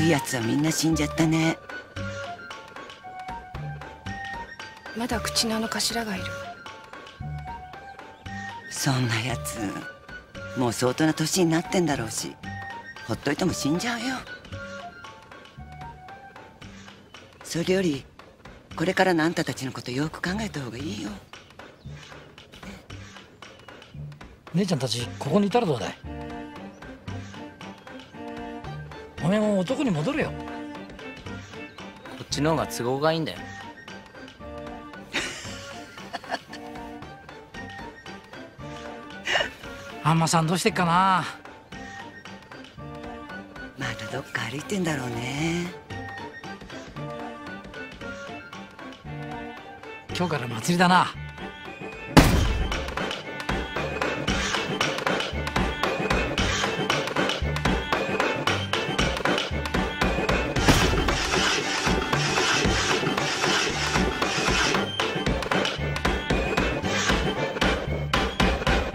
いやつはみんな死んじゃったね。 まだ口の頭がいる。 そんなやつもう相当な年になってんだろうし、ほっといても死んじゃうよ。それよりこれからのあんたたちのことよく考えた方がいいよ。 姉ちゃんたちここにいたらどうだい。おめえも男に戻るよ。 こっちの方が都合がいいんだよ。 あんまさんどうしてっかな。 まだどっか歩いてんだろうね。 今日から祭りだな。